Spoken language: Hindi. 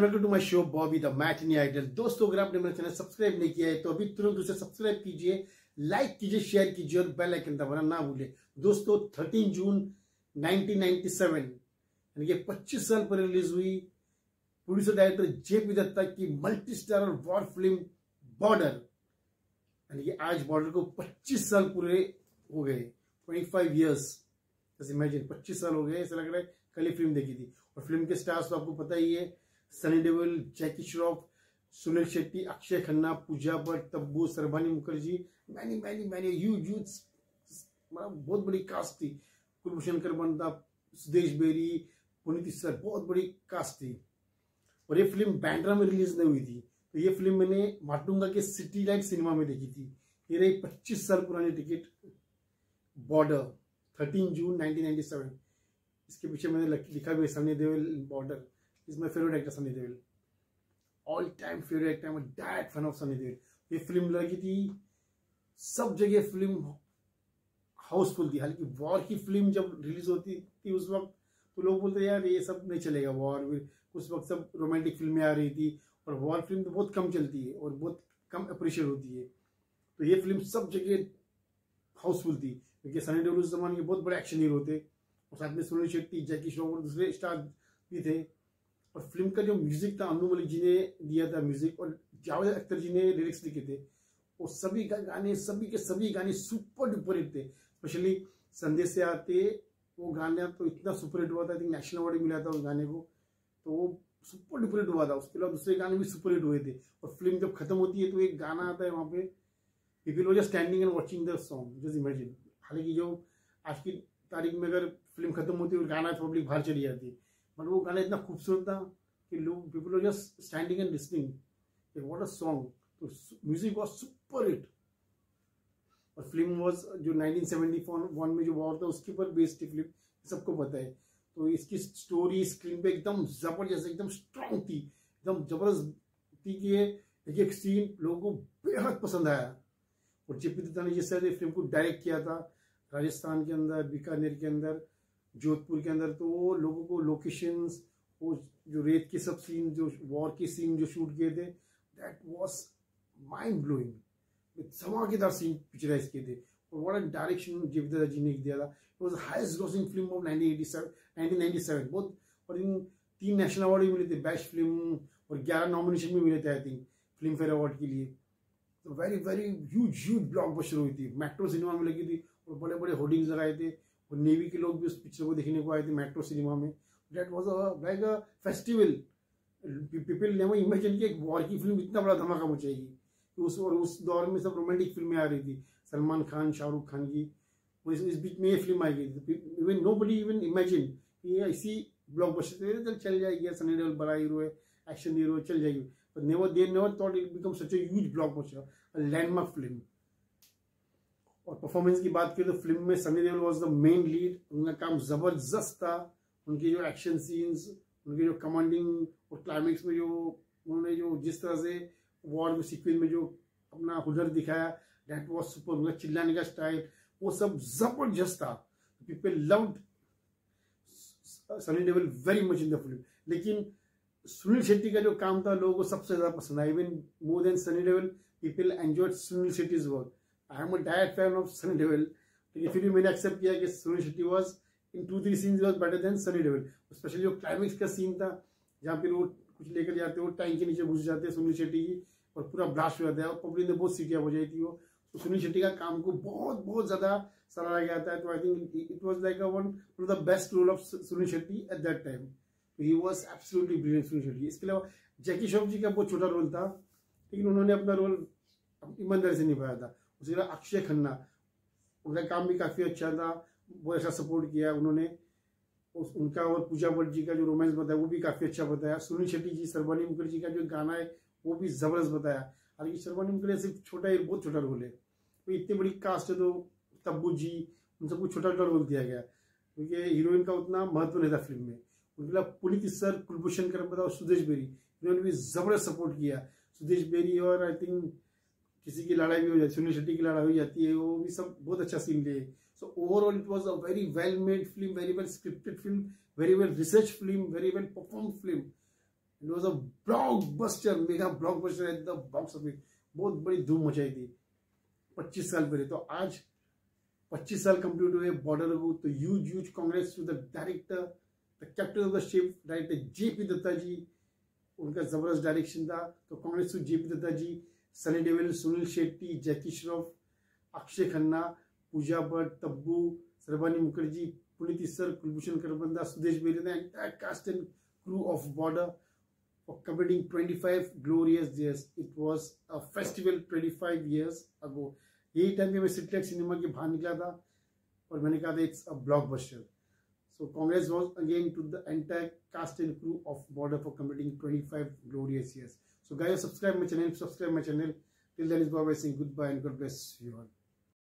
Welcome to my show Bobby the matinee idol. दोस्तों, अगर आपने मेरा चैनल सब्सक्राइब नहीं किया है तो अभी तुरंत उसे सब्सक्राइब कीजिए, लाइक कीजिए, शेयर कीजिए और बेल आइकन दबाना ना भूलिए। दोस्तों, 13 जून 1997 यानी कि 25 साल पर रिलीज हुई प्रोड्यूसर डायरेक्टर जेपी दत्ता की multi starrer war film Border. यानी कि आज बॉर्डर को 25 साल पूरे हो गए, 25 ईयर्स। जैसे इमेजिन 25 साल हो गए, ऐसा लग रहा है कल ही फिल्म देखी थी। और फिल्म के स्टार्स तो आपको पता ही है, Sunny Deol, Jackie Shroff, Sunil Shetty, Akshaye Khanna, Pooja Bhatt, Tabu, Sarbani Mukherjee, many many many huge बहुत बड़ी कास्ट थी। कुलभूषण करबंदा, सुदेश बेरी, पुनीत सर, बहुत बड़ी कास्ट थी। और ये फिल्म बैंड्रा में रिलीज नहीं हुई थी, तो ये फिल्म मैंने माटुंगा के सिटी लाइट सिनेमा में देखी थी। ये रही 25 साल पुरानी टिकट, बॉर्डर, 13 जून 1997। इसके पीछे मैंने लिखा भी है Sunny Deol Border is my favourite actor. Sunny Deol all time favourite actor, मैं direct fan of Sunny Deol. ये फिल्म लगी थी सब जगह, फिल्म हाउसफुल थी। हालांकि वॉर की फिल्म जब रिलीज होती थी उस वक्त तो लोग बोलते यार ये सब नहीं चलेगा वॉर। उस वक्त सब रोमांटिक फिल्में आ रही थी और वॉर फिल्म तो बहुत कम चलती है और बहुत कम अप्रिशिएट होती है। तो ये फिल्म सब जगह हाउसफुल थी क्योंकि सनी देओल उस जमाने के बहुत बड़े एक्शन हीरो थे और साथ में सुनील शेट्टी, जैकी श्रॉफ और दूसरे स्टार भी थे। और फिल्म का जो म्यूजिक था, अनु मलिक जी ने दिया था म्यूजिक और जावेद अख्तर जी ने लिरिक्स लिखे थे। और सभी गाने, सभी के सभी गाने सुपर डुपर हिट थे। स्पेशली संदेश से आते वो गाना तो इतना सुपर हिट हुआ था, आई थिंक नेशनल अवार्ड मिला था उस गाने को, तो वो सुपर डुपर हिट हुआ था। उसके अलावा दूसरे गाने भी सुपर हिट हुए थे। और फिल्म जब खत्म होती है तो एक गाना आता है वहां पे, people were just standing and watching the song, just imagine. हालांकि जो आज की तारीख में अगर फिल्म खत्म होती है और गाना पब्लिक बाहर चली जाती है, बट वो गाना इतना खूबसूरत था कि लोग, people were just standing and listening, what a song. तो म्यूजिक वाज सुपर हिट। और फिल्म वाज जो 1971 में जो वॉर था उसके ऊपर बेस्ड थी फिल्म, सबको पता है। तो इसकी स्टोरी स्क्रीन पे एकदम जबरदस्त, एकदम स्ट्रांग थी, एकदम जबरदस्त थी कि एक एक सीन लोगों को बेहद पसंद आया। और जेपी दत्ता ने जिस तरह फिल्म को डायरेक्ट किया था, राजस्थान के अंदर, बीकानेर के अंदर, जोधपुर के अंदर, तो वो लोगों को लोकेशंस, वो जो रेत के सब सीन, जो वॉर के सीन जो शूट किए थे, दैट वाज माइंड ब्लोइंग। धमाकेदार सीन पिक्चराइज किए थे। और what a direction JP Dutta ji ने दिया था। It was highest grossing film of 1997 बहुत। और इन 3 नेशनल अवार्ड भी मिले थे, बेस्ट फिल्म, और 11 नॉमिनेशन भी मिले थे I think Filmfare award के लिए। तो वेरी वेरी ह्यूज ब्लॉकबस्टर हुई थी। मेट्रो सिनेमा में लगी थी और बड़े बड़े होर्डिंग्स लगाए थे और नेवी के लोग भी उस पिक्चर को देखने को आए थे मेट्रो सिनेमा में। That was like a festival. People never imagine कि एक वॉर की फिल्म इतना बड़ा धमाका मचाएगी। उस दौर में सब रोमांटिक फिल्में आ रही थी, सलमान खान, शाहरुख खान की। इस बीच में ये फिल्म आई गई। इवन नोबडी इवन इमेजिन कि ये इसी ब्लॉकबस्टर चल जाएगी, सनी देओल बड़ा हीरो है, एक्शन हीरो, चल जाएगी। But they never thought it become such a huge blockbuster, a landmark film. और परफॉर्मेंस की बात करें तो फिल्म में Sunny Deol was the main lead. उनका काम जबरदस्त था। उनके जो एक्शन सीन्स, उनके जो कमांडिंग और क्लाइमेक्स में जो उन्होंने जो जिस तरह से वॉर में सीक्वेंस में जो अपना हुनर दिखाया, दैट वाज सुपर। उनका चिल्लाने का स्टाइल वो सब जबरदस्त था। People loved Sunny Deol very much in the film. लेकिन सुनील शेट्टी का जो काम था लोगों को सबसे ज्यादा पसंद आया। Even more than Sunny Deol, people enjoyed Sunil Shetty's work. I am a direct fan of Sunny Deol, लेकिन फिर भी मैंने एक्सेप्ट किया कि Sunil Shetty was in 2-3 scenes was better than Sunny Deol. Specially जो क्लाइमेक्स का सीन था जहाँ पे वो कुछ लेकर जाते हो, टैंक के नीचे घुस जाते हैं सुनील शेट्टी की, और पूरा ब्लास्ट हो जाता है और पब्लिक ने बहुत सीटियां बजाई थी वो। तो सुनील शेट्टी का काम को बहुत ज्यादा सराहा गया था। तो I think it was like one of the best role of Sunil Shetty at that time. He was absolutely brilliant Sunil Shetty. इसके अलावा जैकी श्रॉफ जी का बहुत छोटा रोल था, लेकिन उन्होंने अपना रोल ईमानदारी से निभाया था। उसके अलावा अक्षय खन्ना, उनका काम भी काफी अच्छा था, बहुत अच्छा सपोर्ट किया उन्होंने। उनका और पूजा भट्ट जी का जो रोमांस बताया वो भी काफी अच्छा बताया। सुनील शेट्टी जी, सरबानी मुखर्जी का जो गाना है वो भी जबरदस्त बताया। हालांकि सरबानी मुखर्जी सिर्फ बहुत छोटा रोल है, तो इतनी बड़ी कास्ट है तो तब्बू जी, उन सबको छोटा रोल दिया गया क्योंकि हीरोइन का उतना महत्व नहीं था फिल्म में। उनके अलावा पुनीत सर, कुलभूषण करबंदा और सुदेश बेरी, इन्होंने भी जबरदस्त सपोर्ट किया। सुदेश बेरी और आई थिंक किसी की लड़ाई भी हो जाती है, सुनील शेट्टी की लड़ाई हो जाती है, वो भी सब बहुत अच्छा सीन लिए। So overall it was a very well made film, very well scripted film, very well research film, very well perform film. It was a blockbuster, mega blockbuster at the box office. बहुत बड़ी धूम मचाई थी 25 साल पहले। तो आज 25 साल कंप्लीट हुए बॉर्डर को। तो huge congrats to the director, the captain of the ship, director JP Dutta ji. उनका जबरदस्त डायरेक्शन था। तो congrats to JP Dutta ji, Sunny Deol, Sunil Shetty, Jackie Shroff, Akshaye Khanna, Pooja Bhatt, Tabu, Sarbani Mukherjee, Puneet sir, Kulbhushan Kharbanda, Sudesh Berry, the entire cast and crew of Border for completing 25 glorious years. It was a festival 25 years ago. यही टाइम पे मैं सिटीलाइट सिनेमा के बाहर निकला था और मैंने कहा था it's a blockbuster. So congrats once again to the entire cast and crew of Border for completing 25 glorious years. So guys, subscribe my channel. Till then is bye bye, saying goodbye and God bless you all.